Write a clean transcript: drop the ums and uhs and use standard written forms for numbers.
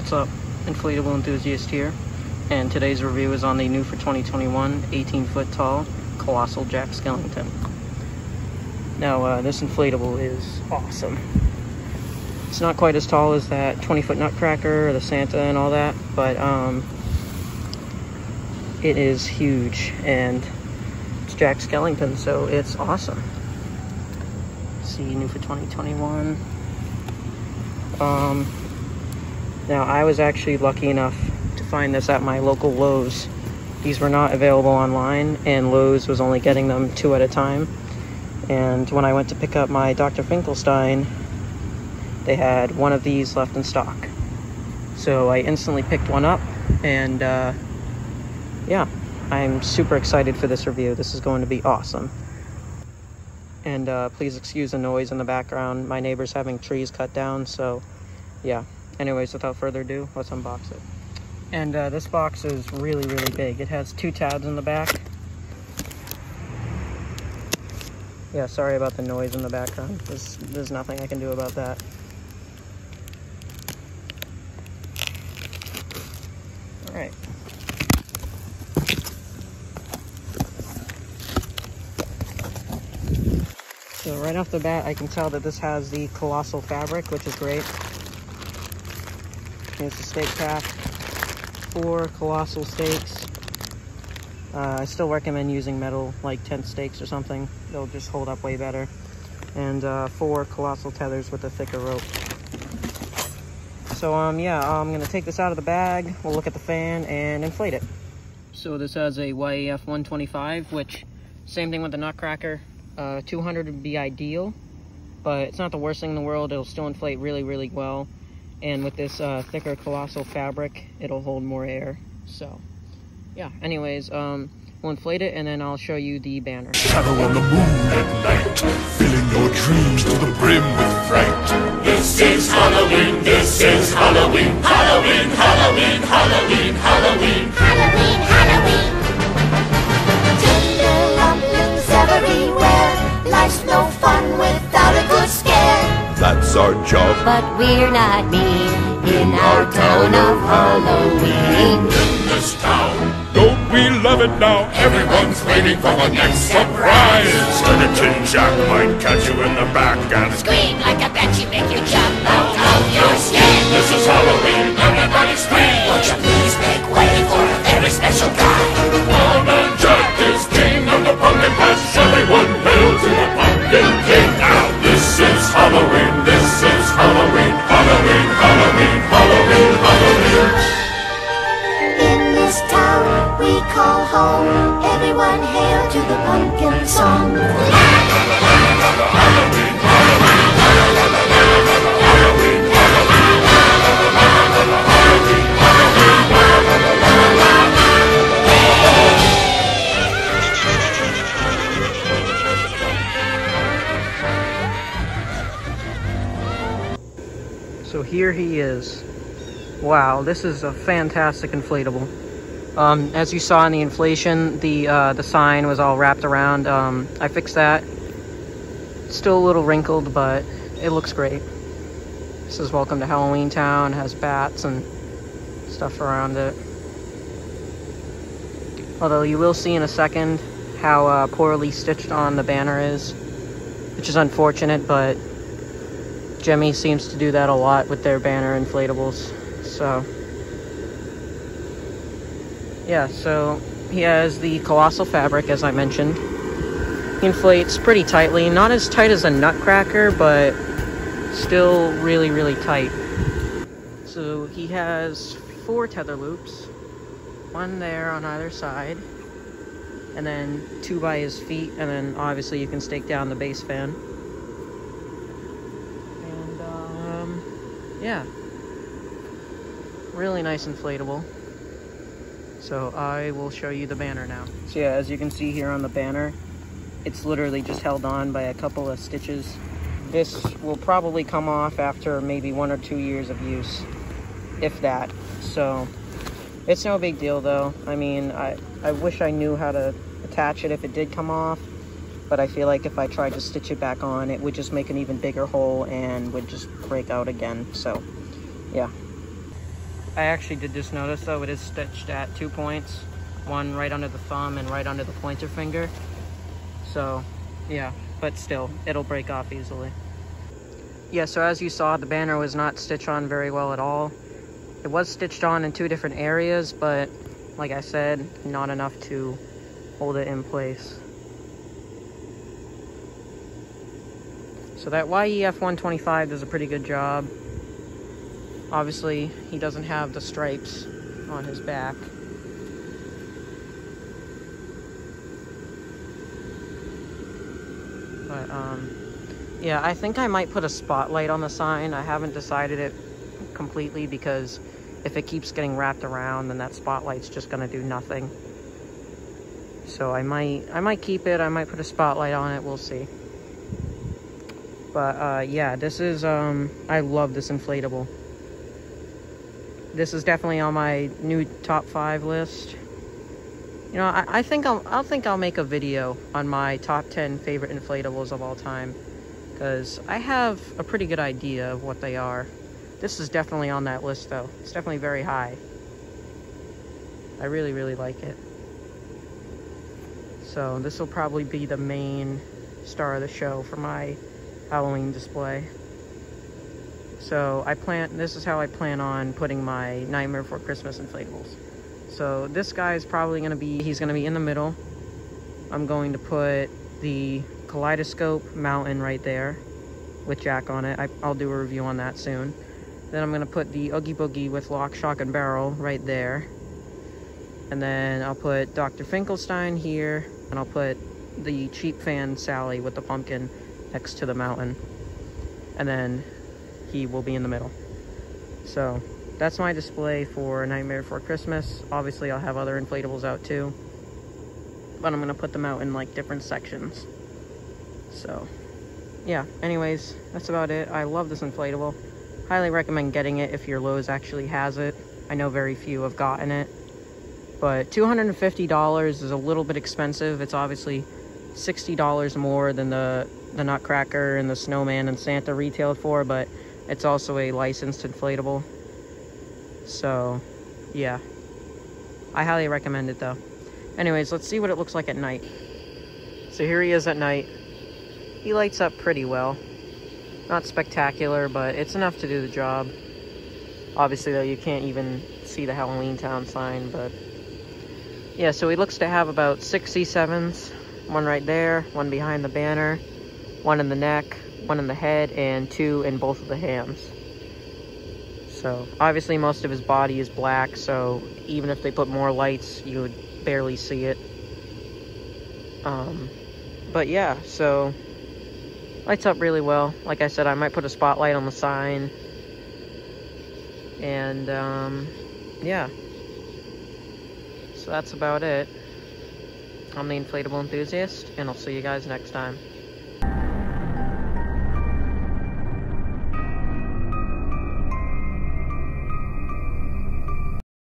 what's up? Inflatable enthusiast here, and today's review is on the new for 2021 18-foot tall Colossal Jack Skellington. Now this inflatable is awesome. It's not quite as tall as that 20-foot Nutcracker or the Santa and all that, but it is huge, and it's Jack Skellington, so it's awesome. Let's see, new for 2021. Now I was actually lucky enough to find this at my local Lowe's. These were not available online, and Lowe's was only getting them 2 at a time. And when I went to pick up my Dr. Finkelstein, they had one of these left in stock. So I instantly picked one up, and yeah, I'm super excited for this review. This is going to be awesome. And please excuse the noise in the background. My neighbor's having trees cut down, so yeah. Anyways, without further ado, let's unbox it. And this box is really, really big. It has 2 tabs in the back. Yeah, sorry about the noise in the background. There's nothing I can do about that. All right. So right off the bat, I can tell that this has the Colossal fabric, which is great. Here's the steak pack. 4 Colossal steaks. I still recommend using metal, like tent stakes or something. They'll just hold up way better. And 4 Colossal tethers with a thicker rope. So yeah, I'm gonna take this out of the bag. We'll look at the fan and inflate it. So this has a YAF 125, which same thing with the Nutcracker. 200 would be ideal, but it's not the worst thing in the world. It'll still inflate really, really well. And with this thicker Colossal fabric, it'll hold more air. So yeah, anyways, we'll inflate it and then I'll show you the banner. Shadow on the moon at night, filling your dreams to the brim with fright. This is Halloween, this is Halloween. Halloween, Halloween, Halloween, Halloween. Halloween, Halloween. Tender lumpions everywhere. Life's no fun without a good scare. That's our job, But we're not mean in our town of Halloween. in this town. Don't we love it now? Everyone's waiting for the next surprise. Skeleton Jack might catch you in the back and Scream like a banshee, make you jump out of your skin. this is Halloween, everybody scream. Won't you please make way for a very special guy? Old Man Jack is king of the pumpkin patch. Everyone hail to the pumpkin king. Now this is Halloween, this is Halloween. Halloween, Halloween, Halloween, Halloween. In this town we call home, everyone hail to the pumpkin song. So here he is. Wow, this is a fantastic inflatable. As you saw in the inflation, the sign was all wrapped around. I fixed that. It's still a little wrinkled, but it looks great. This is Welcome to Halloween Town. It has bats and stuff around it. Although you will see in a second how poorly stitched on the banner is, which is unfortunate, but Jimmy seems to do that a lot with their banner inflatables. So yeah, so he has the Colossal fabric, as I mentioned. He inflates pretty tightly, not as tight as a Nutcracker, but still really, really tight. So he has 4 tether loops, 1 there on either side, and then 2 by his feet, and then obviously you can stake down the base fan. Yeah, really nice inflatable. So I will show you the banner now. So yeah, as you can see here on the banner, it's literally just held on by a couple of stitches. This will probably come off after maybe 1 or 2 years of use, if that. So it's no big deal though. I mean, I wish I knew how to attach it if it did come off, but I feel like if I tried to stitch it back on, it would just make an even bigger hole and would just break out again. So yeah. I actually did just notice though, it is stitched at 2 points. One right under the thumb and right under the pointer finger. So, yeah, but still, it'll break off easily. Yeah, so as you saw, the banner was not stitched on very well at all. It was stitched on in 2 different areas, but like I said, not enough to hold it in place. So that YEF 125 does a pretty good job. Obviously, he doesn't have the stripes on his back. But, yeah, I think I might put a spotlight on the sign. I haven't decided it completely because if it keeps getting wrapped around, then that spotlight's just gonna do nothing. So I might keep it. I might put a spotlight on it. We'll see. But, yeah, this is, I love this inflatable. This is definitely on my new top 5 list. You know, I think I'll make a video on my top 10 favorite inflatables of all time, because I have a pretty good idea of what they are. This is definitely on that list though. It's definitely very high. I really, really like it. So this will probably be the main star of the show for my Halloween display. So this is how I plan on putting my Nightmare Before Christmas inflatables. So this guy is probably he's gonna be in the middle. I'm going to put the Kaleidoscope Mountain right there with Jack on it. I'll do a review on that soon. Then I'm gonna put the Oogie Boogie with Lock, Shock, and Barrel right there. And then I'll put Dr. Finkelstein here, and I'll put the Cheap Fan Sally with the pumpkin next to the mountain. And then he will be in the middle. So that's my display for Nightmare Before Christmas. Obviously, I'll have other inflatables out too, but I'm gonna put them out in like different sections. So yeah, anyways, that's about it. I love this inflatable. Highly recommend getting it if your Lowe's actually has it. I know very few have gotten it, but $250 is a little bit expensive. It's obviously $60 more than the Nutcracker and the Snowman and Santa retailed for, but it's also a licensed inflatable. So, yeah. I highly recommend it, though. Anyways, let's see what it looks like at night. So here he is at night. He lights up pretty well. Not spectacular, but it's enough to do the job. Obviously, though, you can't even see the Halloween Town sign, but... yeah, so he looks to have about 6 C7s. One right there, one behind the banner, one in the neck, one in the head, and 2 in both of the hands. So, obviously most of his body is black, so even if they put more lights, you would barely see it. But yeah, so, lights up really well. Like I said, I might put a spotlight on the sign. And, yeah. So that's about it. I'm the Inflatable Enthusiast, and I'll see you guys next time.